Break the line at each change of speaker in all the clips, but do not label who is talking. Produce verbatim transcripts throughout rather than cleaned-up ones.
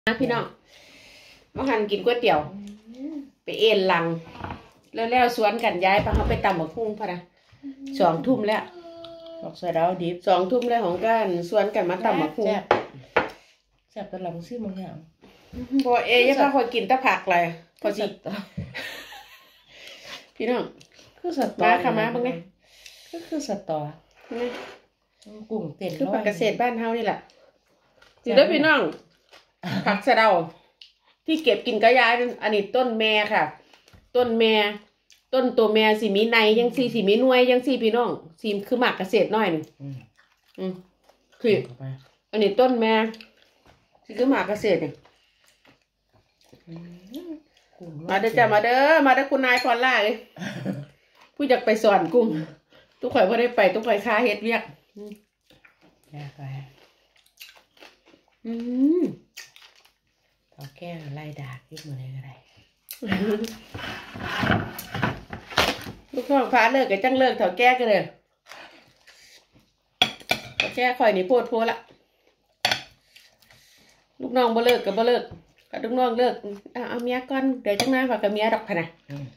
นะพี่น้องมาหันกินก๋วยเตี๋ยวไปเอ็นหลังแล้วแล้วสวนกันย้ายไปเขาไปตำบักหุ่งพะนะสองทุ่มแล้ว
บอกใส่ดาวดิบ
สองทุ่มแล้วของกันสวนกันมาตำบักหุ่ง
แซ่บตะหลังซื้อบางอย่าง
พอเอยังพาคอยกินตะผักเลยพอสิพี่น้อง
คือสตอ
มาค่ะมาบ้างไง
ก็คือสตอกุ้งเต้น
คือผักเกษตรบ้านเฮานี่แหละสิเด้อพี่น้องผักสะเดาที่เก็บกินกระยายอันนี้ต้นแม่ค่ะต้นแม่ต้นตัวแม่สีมีในยังสีสีมีหน่วยยังสีพี่น้องสีคือหมากเกษตรน้อยหนึ่งอืมคืออันนี้ต้นแม่สีคือหมากเกษตรเนี่ยมาเด้อจ้ามาเด้อมาเด้อคุณนายพรล่าเลยผู้อยากไปสอนกุ้งทุกข่อยพอได้ไปทุกข่อยค้าเฮ็ดเวียก
ยากไป
อืม
เอาแก้ไล่ดากยึดมือเลยก็ได้
ลูกน้องพาเลิกกับจังเลิกเถาแก้กันเลยเถาแก้ข่อยนี่โพดโพละลูกน้องบ่เลิกกับบ่เลิกกับลูกน้องเลิกเอาเมียก่อนเดี๋ยวจังนั้นฝากกับเมียดอกพะนะ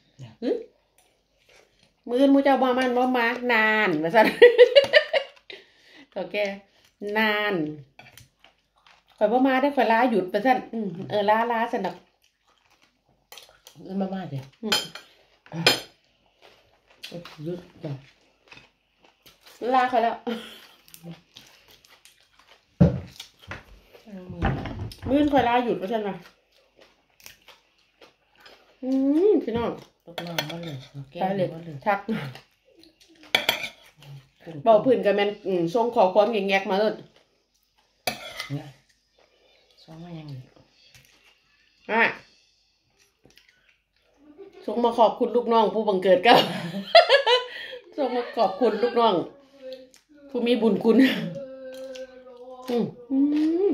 มือมูเจ้าบ่มันบ่มานานว่าซั่นเถาแก้นานข่อยบ่มาได้ข่อยลาหยุดไปซั่นเออลาลาซั่นดอก
เอิ้นมามาเด้อหยุดจ้ะ
ลาข่อยแล้วมื้อข่อยลาหยุดไปซั่นน่ะอืมพี่น้อง
ตกน้องบ่เลยแก้บ่เลย
ชักเบาพื้นกับแม่นส่งขอความแงกๆมาเลย
เนี่ยส่งมายังอีก
อ่ะส่งมาขอบคุณลูกน้องผู้บังเกิดกันส่งมาขอบคุณลูกน้องผู้มีบุญคุณอืมอืม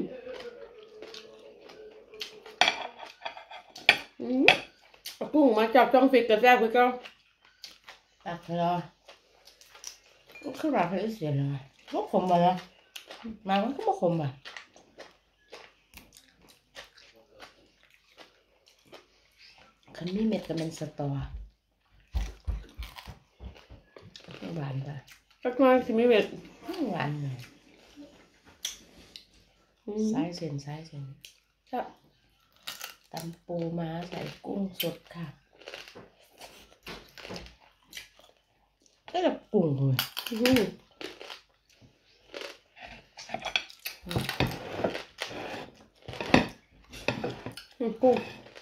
อืมกุ้งมาจับจ้องฟิตกับแซ่บคือเก่า
ตักรอก็คือแบบให้เสียเลยบ่ขมบ่ล่ะมามันก็บ่ขมอ่ะคันมีเม็ดก็เป็นสตอหวานป่ะ
สักหน่อยสิมีเม็ด
หวานเลยสายเส้นสายเส้น
จ้ะ
ตำปูม้าใส่กุ้งสดค่ะก็จะกุ้งเลย
กุ้ง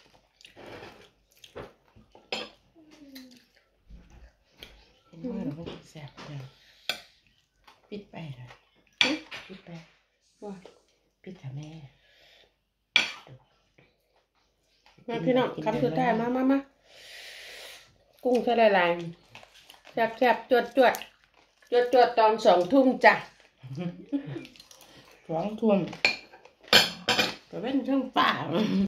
เห็นว่าเราก็แซ่บเลยปิดไปเลยปิดไป
ว่า
ปิดค่ะแม่
มาพี่น้องคำสุดท้ายมามามากุ้งใส่ลายๆแซ่บแซ่บจวดจวดจวดจวดตอนสองทุ่มจ้ะ
สองทุ่ม
ก็เป็นช่างป่า